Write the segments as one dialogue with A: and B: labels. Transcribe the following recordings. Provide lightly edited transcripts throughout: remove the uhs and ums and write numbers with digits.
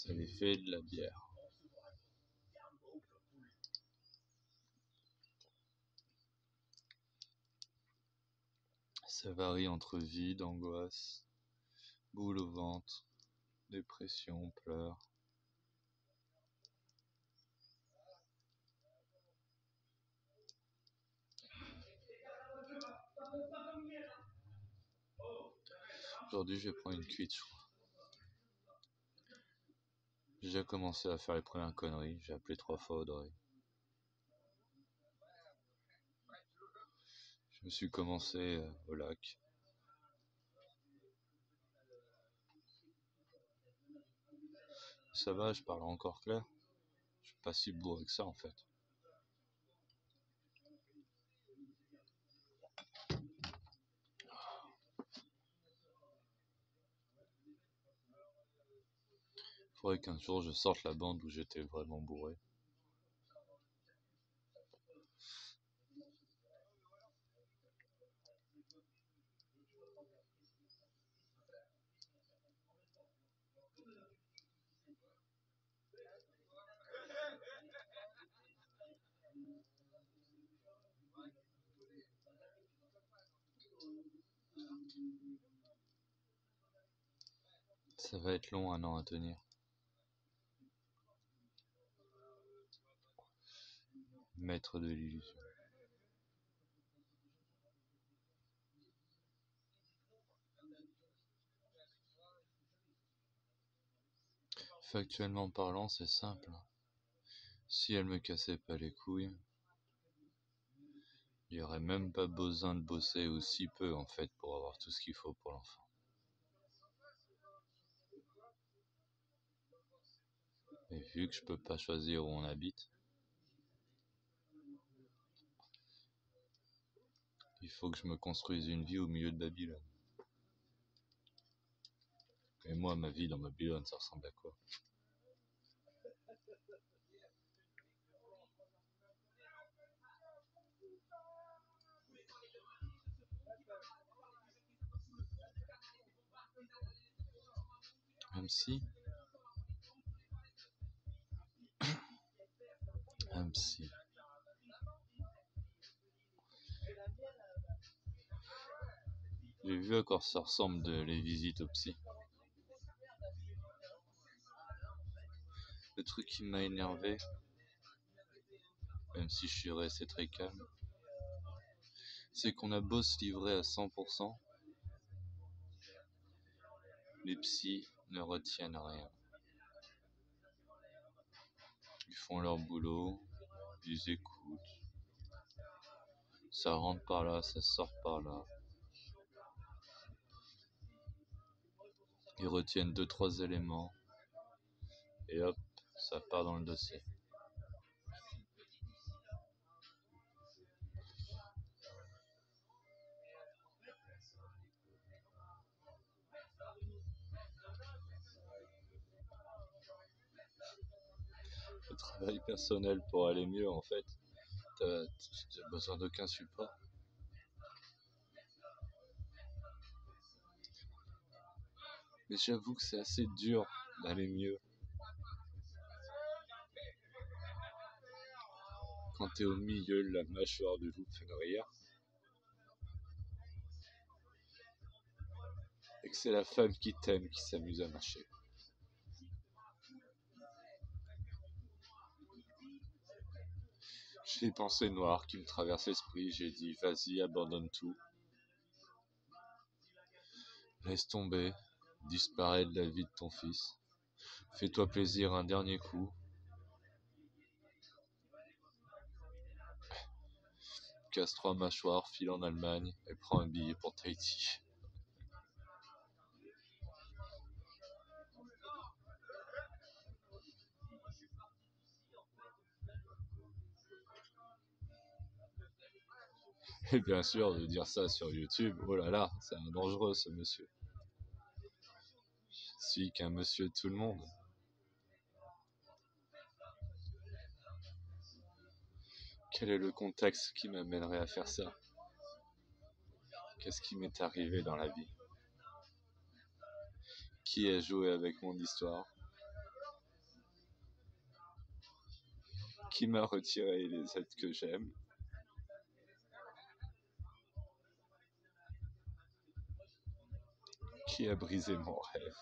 A: C'est l'effet de la bière. Ça varie entre vide, angoisse, boule au ventre, dépression, pleurs. Aujourd'hui, je vais prendre une cuite, je crois. J'ai déjà commencé à faire les premières conneries. J'ai appelé 3 fois Audrey. Je me suis commencé au lac. Ça va, je parle encore clair. Je suis pas si bourré que ça en fait. Faudrait qu'un jour je sorte la bande où j'étais vraiment bourré. Ça va être long 1 an à tenir. Maître de l'illusion. Factuellement parlant, c'est simple. Si elle me cassait pas les couilles, il n'y aurait même pas besoin de bosser aussi peu en fait pour avoir tout ce qu'il faut pour l'enfant. Et vu que je peux pas choisir où on habite, il faut que je me construise une vie au milieu de Babylone. Et moi, ma vie dans Babylone, ça ressemble à quoi? Même si, j'ai vu à quoi ça ressemble les visites au psy. Le truc qui m'a énervé, même si je suis resté très calme, c'est qu'on a beau se livrer à 100%, les psys ne retiennent rien. Ils font leur boulot, ils écoutent. Ça rentre par là, ça sort par là. Ils retiennent 2-3 éléments. Et hop, ça part dans le dossier. Le travail personnel pour aller mieux, en fait, t'as besoin d'aucun support. Mais j'avoue que c'est assez dur d'aller mieux. Quand t'es au milieu de la mâchoire du loup fenouillère, et que c'est la femme qui t'aime qui s'amuse à marcher. J'ai des pensées noires qui me traversent l'esprit, j'ai dit vas-y, abandonne tout. Laisse tomber, disparaît de la vie de ton fils. Fais-toi plaisir un dernier coup. Casse 3 mâchoires, file en Allemagne et prends un billet pour Tahiti. Et bien sûr, de dire ça sur YouTube, oh là là, c'est un dangereux ce monsieur. Je suis qu'un monsieur de tout le monde. Quel est le contexte qui m'amènerait à faire ça? Qu'est-ce qui m'est arrivé dans la vie? Qui a joué avec mon histoire? qui m'a retiré les êtres que j'aime, qui a brisé mon rêve.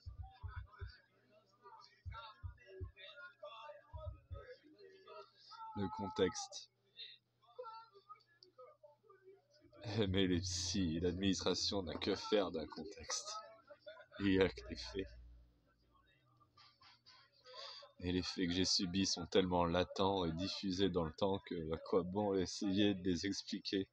A: Le contexte. Mais les psys, l'administration n'a que faire d'un contexte. Il n'y a que les faits. Et les faits que j'ai subis sont tellement latents et diffusés dans le temps que à quoi bon essayer de les expliquer.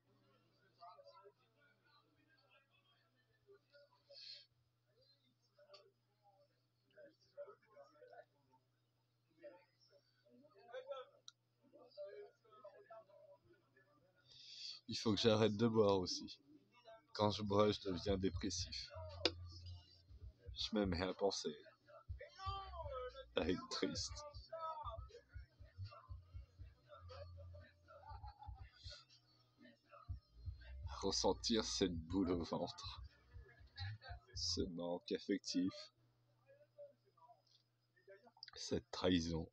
A: Il faut que j'arrête de boire aussi. Quand je bois, je deviens dépressif. Je me mets à penser, à être triste. À ressentir cette boule au ventre. Ce manque affectif. Cette trahison.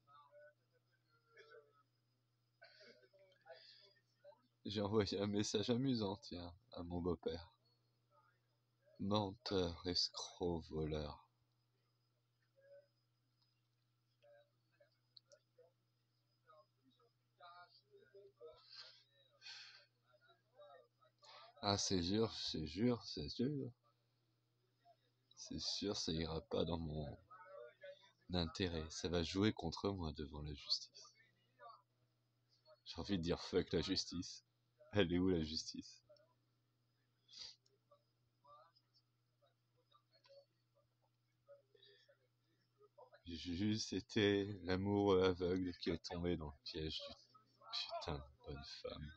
A: J'ai envoyé un message amusant, tiens, à mon beau-père. Menteur, escroc, voleur. Ah, c'est sûr, c'est sûr, c'est sûr. C'est sûr, ça ira pas dans mon intérêt. Ça va jouer contre moi devant la justice. J'ai envie de dire fuck la justice. Elle est où la justice? J'ai juste été l'amoureux aveugle qui est tombé dans le piège du putain de bonne femme.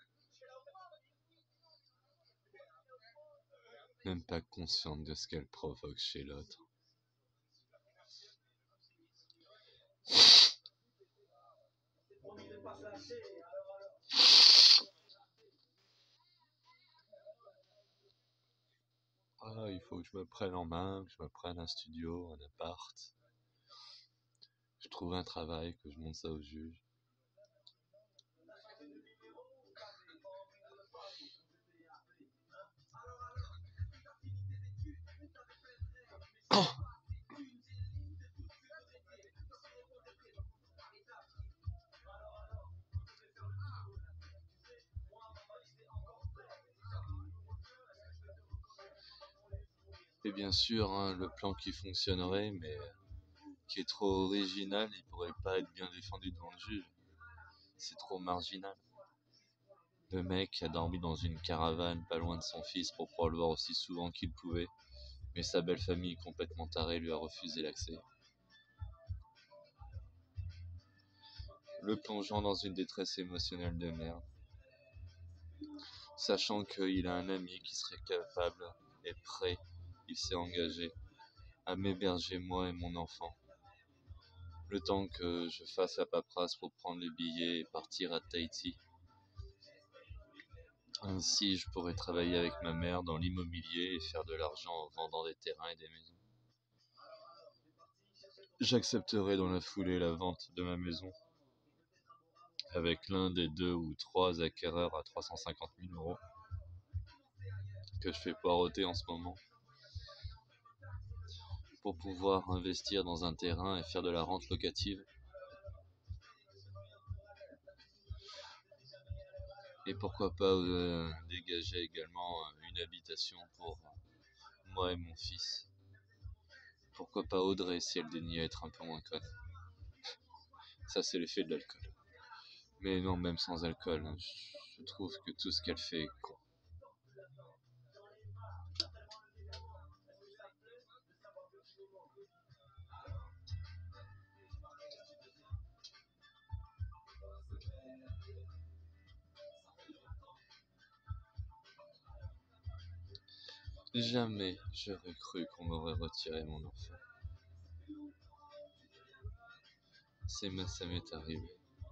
A: Même pas consciente de ce qu'elle provoque chez l'autre. Ah, il faut que je me prenne en main, que je me prenne un studio, un appart. Je trouve un travail, que je monte ça au juge. Et bien sûr, hein, le plan qui fonctionnerait, mais qui est trop original, il pourrait pas être bien défendu devant le juge. C'est trop marginal. Le mec a dormi dans une caravane pas loin de son fils pour pouvoir le voir aussi souvent qu'il pouvait, mais sa belle famille complètement tarée lui a refusé l'accès, le plongeant dans une détresse émotionnelle de merde, sachant qu'il a un ami qui serait capable et prêt, il s'est engagé à m'héberger moi et mon enfant, le temps que je fasse la paperasse pour prendre les billets et partir à Tahiti. Ainsi, je pourrais travailler avec ma mère dans l'immobilier et faire de l'argent en vendant des terrains et des maisons. J'accepterai dans la foulée la vente de ma maison avec l'un des 2 ou 3 acquéreurs à 350 000 euros que je fais poireauter en ce moment pour pouvoir investir dans un terrain et faire de la rente locative. Et pourquoi pas dégager également une habitation pour moi et mon fils. Pourquoi pas Audrey si elle daignait être un peu moins conne. Ça c'est l'effet de l'alcool. Mais non, même sans alcool, hein, je trouve que tout ce qu'elle fait est con. Jamais j'aurais cru qu'on m'aurait retiré mon enfant. Ça m'est arrivé.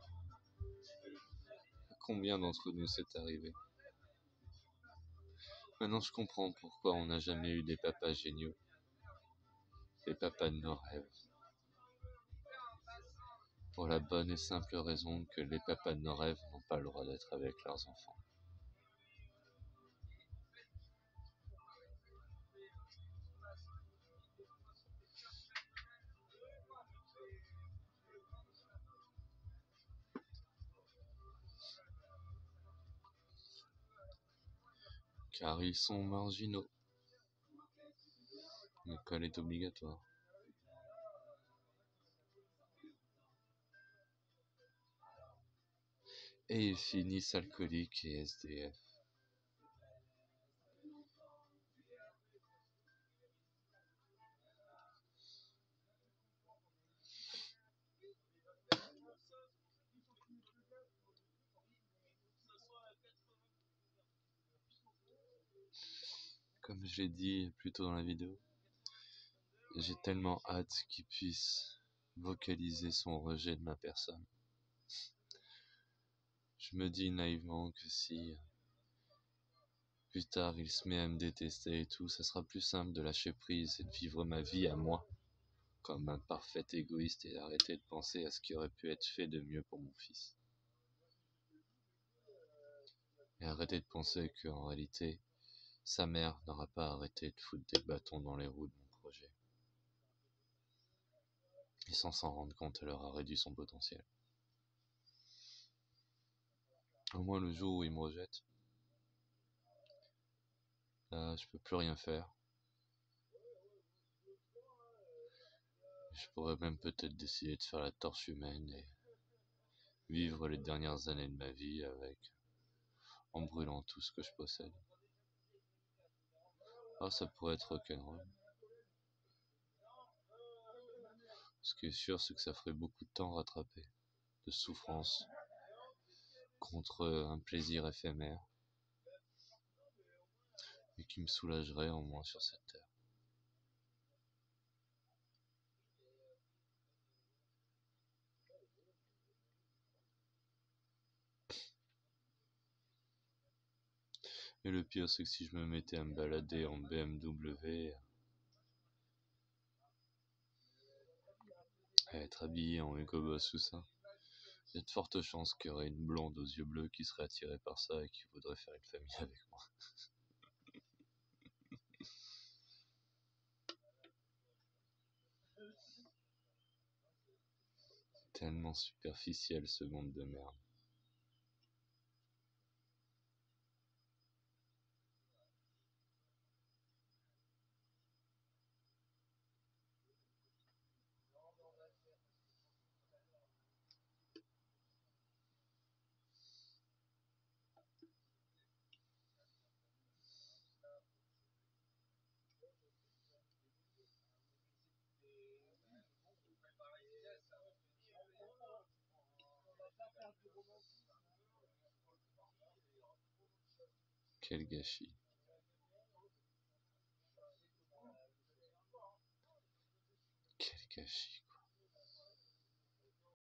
A: À combien d'entre nous c'est arrivé? Maintenant je comprends pourquoi on n'a jamais eu des papas géniaux. Des papas de nos rêves. pour la bonne et simple raison que les papas de nos rêves n'ont pas le droit d'être avec leurs enfants. Car ils sont marginaux. L'école est obligatoire. Et ils finissent alcooliques et SDF. Comme je l'ai dit plus tôt dans la vidéo, j'ai tellement hâte qu'il puisse vocaliser son rejet de ma personne. Je me dis naïvement que si plus tard il se met à me détester et tout, ça sera plus simple de lâcher prise et de vivre ma vie à moi, comme un parfait égoïste, et d'arrêter de penser à ce qui aurait pu être fait de mieux pour mon fils. Et arrêter de penser qu'en réalité, sa mère n'aura pas arrêté de foutre des bâtons dans les roues de mon projet. Et sans s'en rendre compte, elle aura réduit son potentiel. Au moins le jour où il me rejette, là je peux plus rien faire. Je pourrais même peut-être décider de faire la torche humaine et vivre les dernières années de ma vie en brûlant tout ce que je possède. Ah, ça pourrait être rock'n'roll. Ce qui est sûr, c'est que ça ferait beaucoup de temps rattrapé, de souffrance, contre un plaisir éphémère, et qui me soulagerait en moins sur cette terre. Et le pire, c'est que si je me mettais à me balader en BMW, à être habillé en Hugo Boss ou ça, il y a de fortes chances qu'il y aurait une blonde aux yeux bleus qui serait attirée par ça et qui voudrait faire une famille avec moi. Tellement superficiel ce monde de merde. Quel gâchis. Quel gâchis.